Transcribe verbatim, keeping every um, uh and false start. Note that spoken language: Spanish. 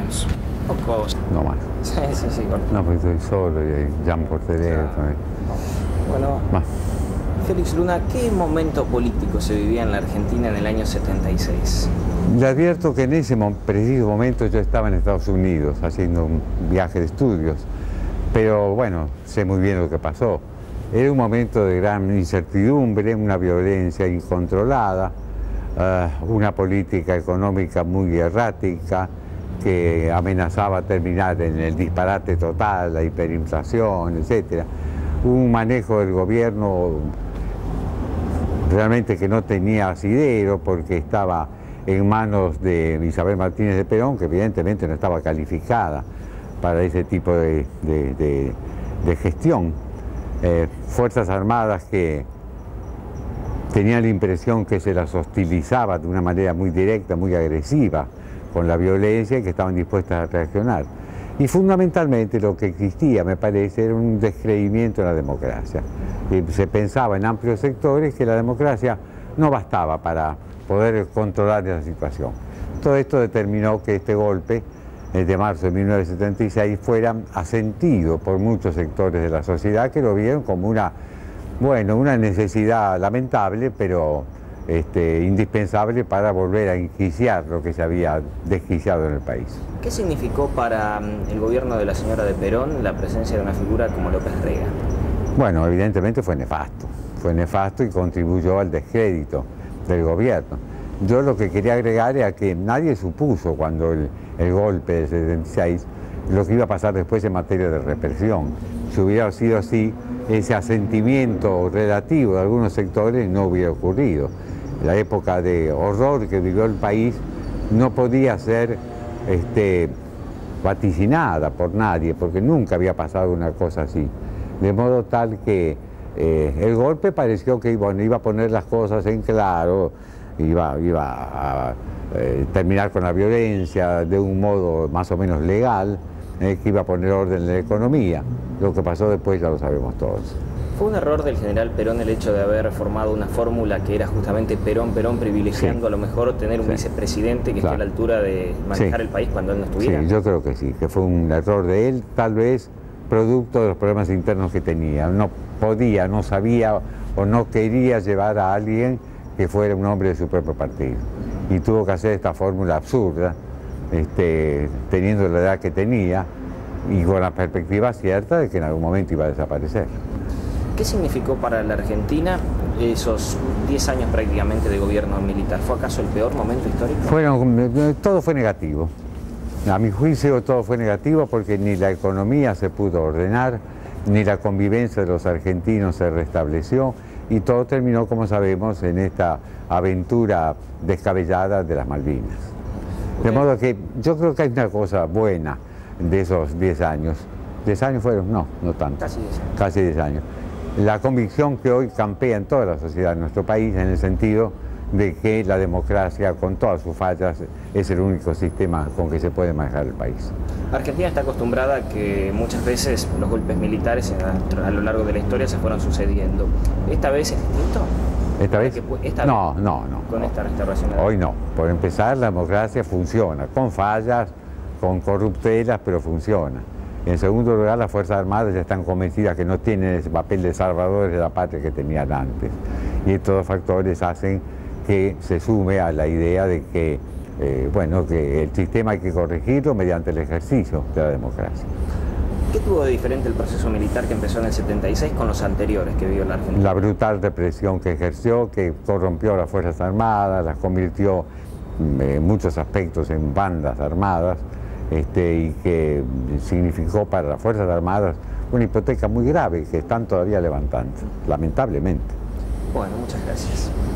años. Poco. No más. Sí, sí, sí. Con... No, porque estoy solo y llamo por teléfono. Claro. Bueno, más. Félix Luna, ¿qué momento político se vivía en la Argentina en el año setenta y seis? Le advierto que en ese preciso momento yo estaba en Estados Unidos haciendo un viaje de estudios, pero bueno, sé muy bien lo que pasó. Era un momento de gran incertidumbre, una violencia incontrolada, uh, una política económica muy errática que amenazaba terminar en el disparate total, la hiperinflación, etcétera. Un manejo del gobierno realmente que no tenía asidero porque estaba en manos de Isabel Martínez de Perón, que evidentemente no estaba calificada para ese tipo de, de, de, de gestión. Eh, Fuerzas Armadas que tenían la impresión que se las hostilizaba de una manera muy directa, muy agresiva, con la violencia y que estaban dispuestas a reaccionar. Y fundamentalmente lo que existía, me parece, era un descreimiento en la democracia. Y se pensaba en amplios sectores que la democracia no bastaba para poder controlar esa situación. Todo esto determinó que este golpe de marzo de mil novecientos setenta y seis fuera asentido por muchos sectores de la sociedad que lo vieron como una, bueno, una necesidad lamentable, pero este, indispensable para volver a enquiciar lo que se había desquiciado en el país. ¿Qué significó para el gobierno de la señora de Perón la presencia de una figura como López Rega? Bueno, evidentemente fue nefasto, fue nefasto y contribuyó al descrédito del gobierno. Yo lo que quería agregar era que nadie supuso cuando el, el golpe del setenta y seis lo que iba a pasar después en materia de represión. Si hubiera sido así, ese asentimiento relativo de algunos sectores no hubiera ocurrido. La época de horror que vivió el país no podía ser este, vaticinada por nadie, porque nunca había pasado una cosa así. De modo tal que eh, el golpe pareció que bueno, iba a poner las cosas en claro, iba, iba a eh, terminar con la violencia de un modo más o menos legal, eh, que iba a poner orden en la economía. Lo que pasó después ya lo sabemos todos. ¿Fue un error del general Perón el hecho de haber formado una fórmula que era justamente Perón-Perón, privilegiando sí. a lo mejor tener un sí. vicepresidente que claro. esté a la altura de manejar sí. el país cuando él no estuviera? Sí, yo creo que sí, que fue un error de él, tal vez producto de los problemas internos que tenía. No podía, no sabía o no quería llevar a alguien que fuera un hombre de su propio partido. Y tuvo que hacer esta fórmula absurda, este, teniendo la edad que tenía y con la perspectiva cierta de que en algún momento iba a desaparecer. ¿Qué significó para la Argentina esos diez años prácticamente de gobierno militar? ¿Fue acaso el peor momento histórico? Fueron, todo fue negativo. A mi juicio todo fue negativo porque ni la economía se pudo ordenar, ni la convivencia de los argentinos se restableció y todo terminó, como sabemos, en esta aventura descabellada de las Malvinas. De modo que yo creo que hay una cosa buena de esos diez años. ¿diez años fueron? No, no tanto. Casi diez años. Casi diez años. La convicción que hoy campea en toda la sociedad de nuestro país en el sentido de que la democracia, con todas sus fallas, es el único sistema con que se puede manejar el país. Argentina está acostumbrada a que muchas veces los golpes militares a, a lo largo de la historia se fueron sucediendo. ¿Esta vez es distinto? ¿Esta vez? Esta no, vez, no, no. Con no. esta restauración. Hoy no. Por empezar, la democracia funciona, con fallas, con corruptelas, pero funciona. En segundo lugar, las Fuerzas Armadas ya están convencidas que no tienen ese papel de salvadores de la patria que tenían antes. Y estos factores hacen que se sume a la idea de que, eh, bueno, que el sistema hay que corregirlo mediante el ejercicio de la democracia. ¿Qué tuvo de diferente el proceso militar que empezó en el setenta y seis con los anteriores que vivió la Argentina? La brutal represión que ejerció, que corrompió a las Fuerzas Armadas, las convirtió en muchos aspectos en bandas armadas, Este, y que significó para las Fuerzas Armadas una hipoteca muy grave que están todavía levantando, lamentablemente. Bueno, muchas gracias.